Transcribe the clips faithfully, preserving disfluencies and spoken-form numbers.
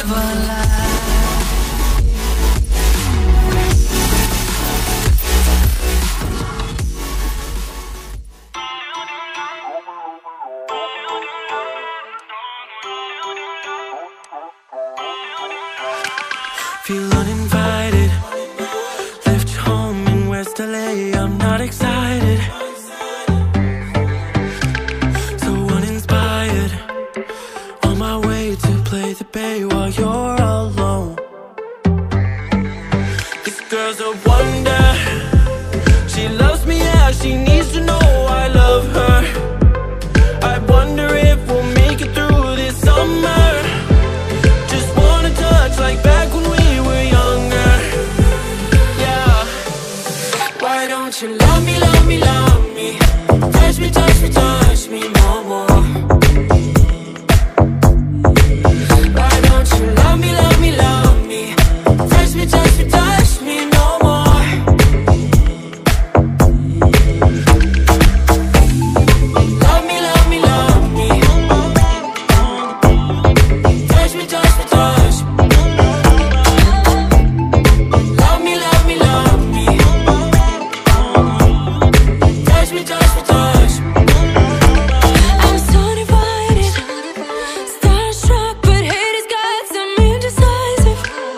Feel uninvited. Left home in West L A, I'm not excited. So uninspired. On my way to play the bay while you're alone. This girl's a wonder. She loves me, yeah, she needs to know I love her. I wonder if we'll make it through this summer. Just wanna touch like back when we were younger. Yeah. Why don't you love me, love me, love me? Touch me, touch me, touch me no more. Why don't you love me, love me, love me? Touch me, touch me, touch me no more. Love me, love me, love me. Touch me, touch me, touch me. Love me, love me, love me. Touch me, touch me, touch me. I'm so divided, starstruck, but hate has got some indecisive.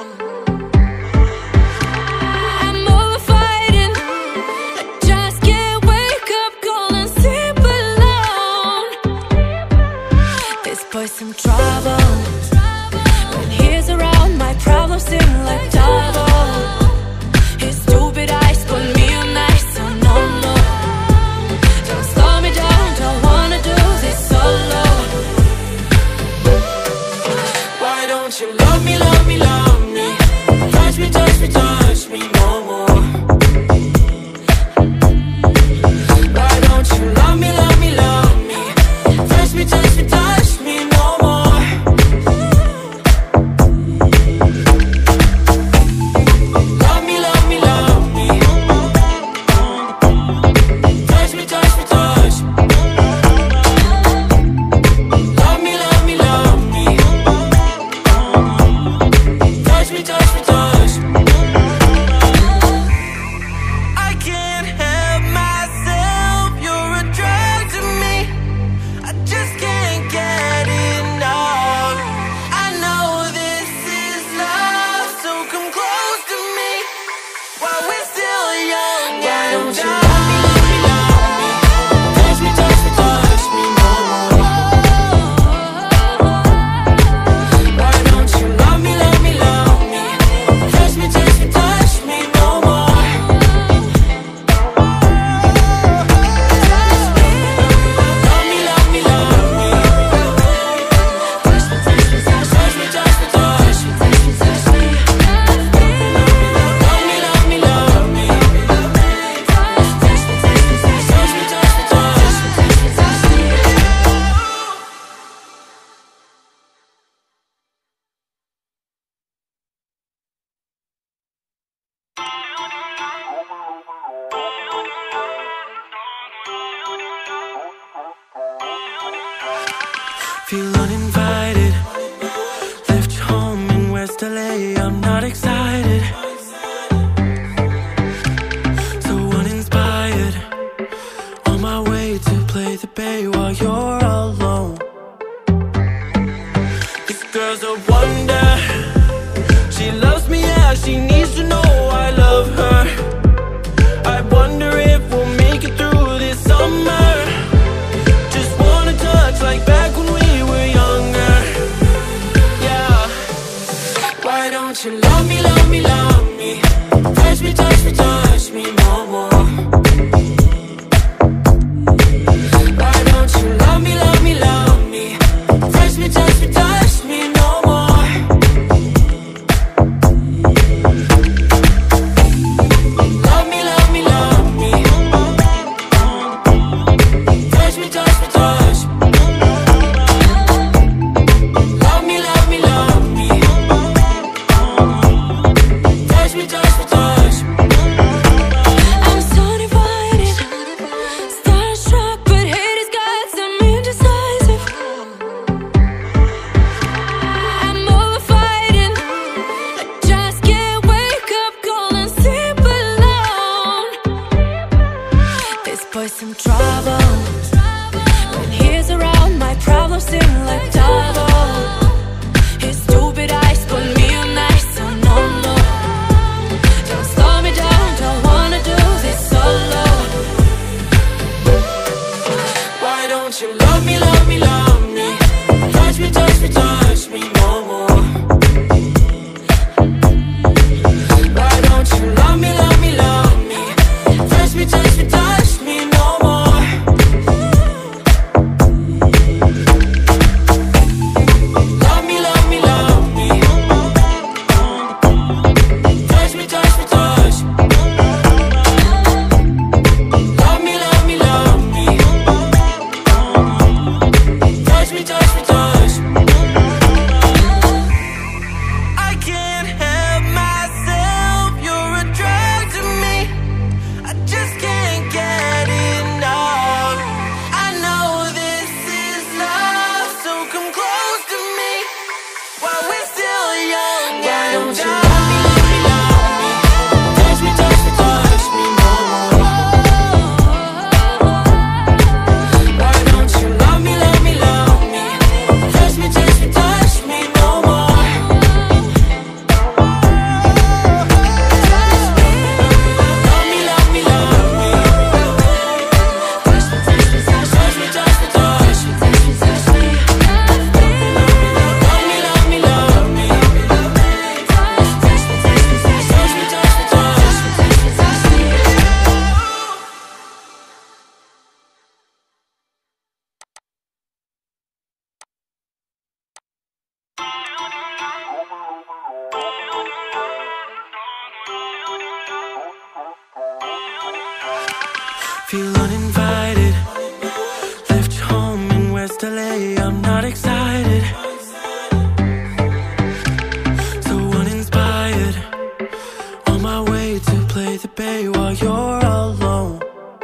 I'm over fighting, I just can't wake up cold and sleep alone. This boy's some trouble. When he's around, my problems seem like double. His stupid eyes put me on ice, so no, no. Don't slow me down, don't wanna do this solo. Why don't you love me, love me, love me? Touch me, touch me, touch me no more. Why don't you love me, love me, love me? Touch me, touch me, touch me no more. Love me, love me, love me. Touch me, touch me, touch me. Love me, love me, love me. Touch me, touch me, touch me. I can't help myself, you're a drug to me. I just can't get enough. I know this is love, so come close to me while we're still young. Why don't you love me, love me, love me? Touch me, touch me, touch me no more. Why don't you love me, love me, love me? Touch me, touch me, touch me no more. Love me, love me, love me. Touch me, touch me, touch me, touch me, touch me, touch me, touch me. Love me, love me, love me. Touch me, touch me, touch me, touch me, touch me, touch me, touch me, touch me. Feel uninvited. Left home in West L A, I'm not excited. So uninspired. On my way to play the bay while you're alone. This girl's a wonder. She loves me, yeah, she needs to know I love her. I wonder if we'll make it through this summer. Just wanna touch like back when we were younger. Yeah. Why don't you love me, love me, love me? Touch me, touch me, touch me no more. Why don't you love me, love me, love me? Touch me, touch me, touch me no more. Love me, love me, love me. Touch me, touch me, touch me. Love me, love me, love me. Touch me, touch me, touch me. I'm so divided, starstruck, but hate has got some indecisive. touch me no more? Why don't you love me, love me, love me? Touch me, touch me, touch me no more. Love me, love me, love me. Touch me, touch me, touch me. Love me, love me, love me. Touch me, touch me, touch me. I can't help myself, you're a drug to me. I just can't get enough. I know this is love, so come close to me while we're still young. Why don't you love me, love me, love me? Touch me, touch me, touch me no more. Why don't you love me, love me, love me? Touch me, touch me, touch me no more. Love me, love me, love me. Touch me, touch me, touch me, touch me, touch me, touch me, touch me. Love me, love me, love me. Touch me, touch me, touch me, touch me, touch me, touch me, touch me. Feel uninvited. Left your home in West L A. I'm not excited. So uninspired. On my way to play the bay while you're alone.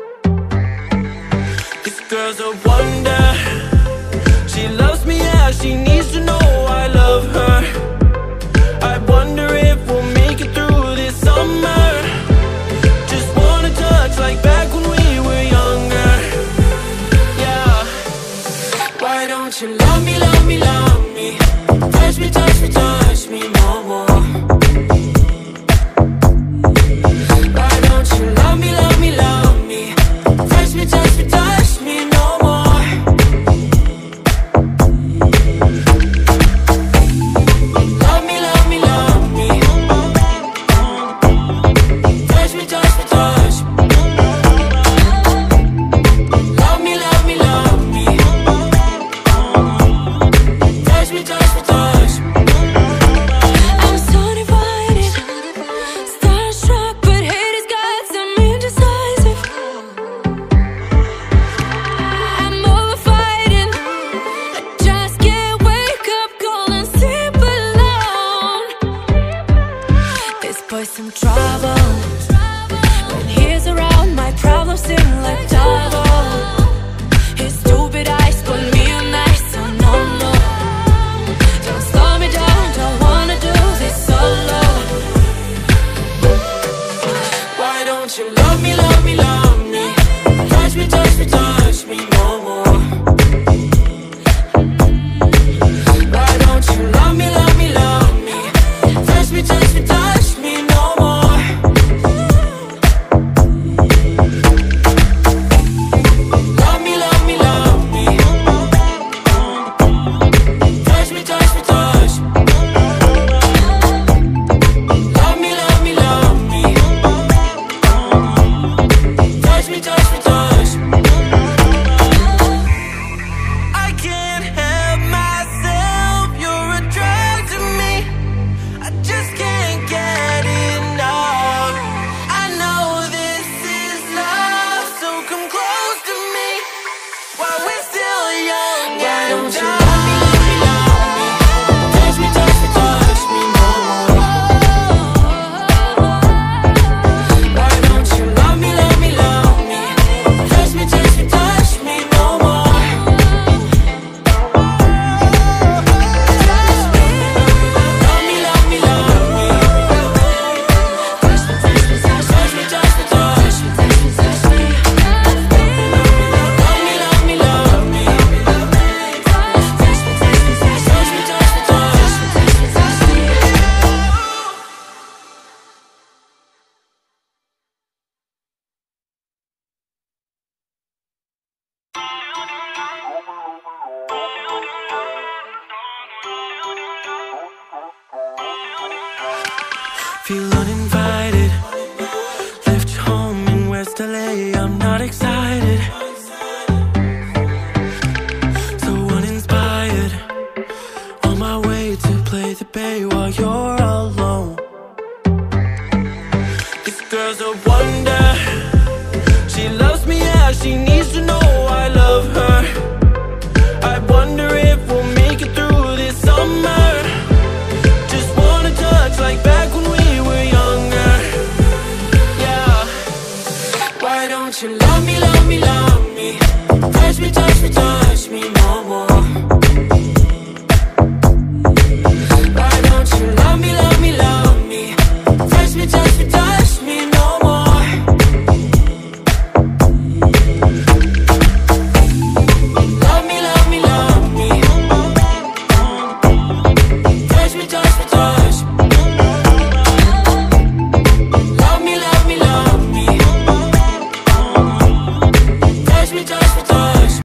This girl's a wonder. She loves me, yeah, she needs to know I love her. I wonder if we'll make it through this summer. Just wanna touch like back when we were younger. Yeah. Why don't you love me, love me, love me? Touch me, touch me, touch me no more. Why don't you love me, love me, love me? Touch me, touch me, touch me no more. Love me, love me, love me. Touch me, touch me, touch me. Love me, love me, love me. Touch me, touch me, touch me. I'm so divided, starstruck, but hate has got some indecisive. I'm over fighting, I just can't wake up cold and sleep alone. This boy's some trouble. When he's around, my problems seem like double. His stupid eyes put me on ice, so no, no. Don't slow me down, don't wanna do this solo. Why don't you love me, love me, love me? Touch me, touch me, touch me no more. Why don't you love me, love me, love me? Touch me, touch me, touch me no more. feel uninvited. Left you home in West L A, I'm not excited. So uninspired, on my way to play the bay while you're alone.